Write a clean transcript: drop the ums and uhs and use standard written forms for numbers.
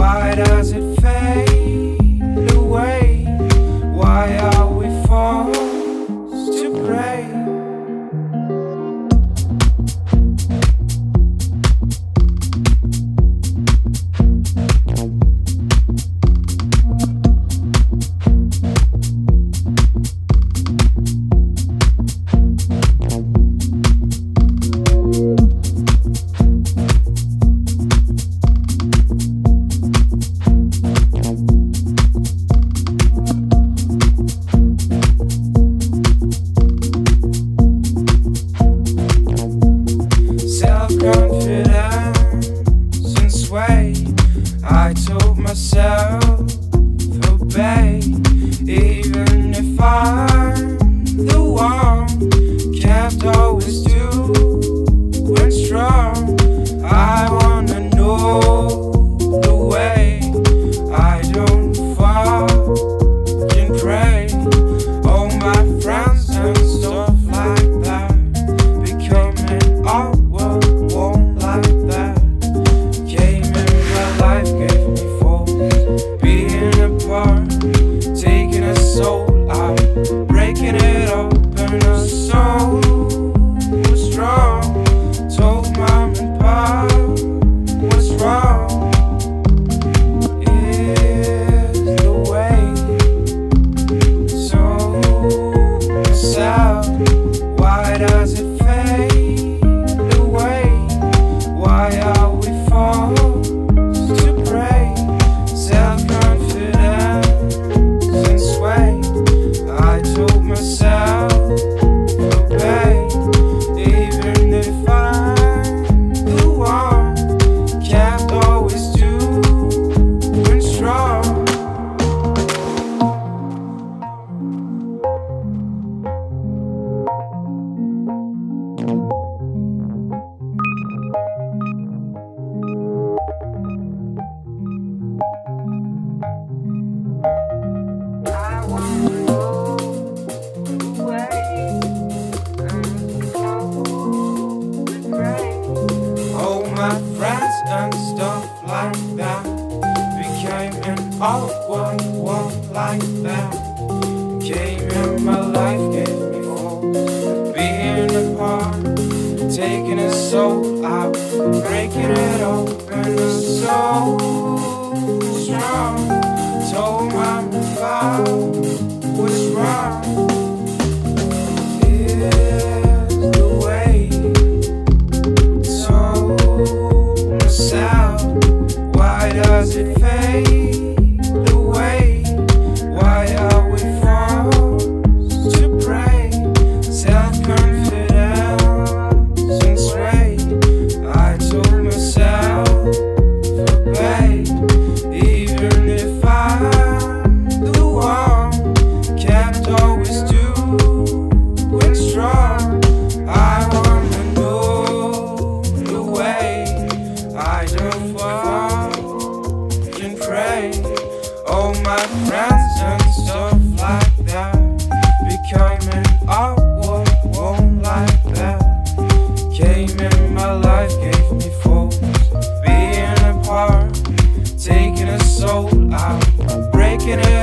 Why does it fade away? Why are we forced to pray? Self-confidence and sway. I told myself, obey, even if I'm the one kept always doing strong. I wanna know the way. I don't fucking pray. All my friends and stuff like that becoming awkward. Won't like that. Came in my life, gave me force, being apart, taking a soul out, breaking it open. A soul was strong. Told mom and pop what's wrong is the way. So south. Why does it fade away? Why are we forced to pray? Self-confidence and sway. I told myself, obey, even if I'm the one kept always doing strong. I wanna know the way and we pray. All my friends and stuff like that became an awkward one like that. Came in my life, gave me force, being apart, taking a soul out, breaking it open. A soul strong. Told mom about what's wrong is the way. So south. Why does it fade away? Why are we forced to pray? Self-confidence and sway. I told myself, obey, even if I'm the one kept always doing strong. I wanna know the way. I don't fucking pray. All my friends and stuff like that becoming awkward, won't like that. Came in my life, gave me force, being apart, taking a soul out, breaking it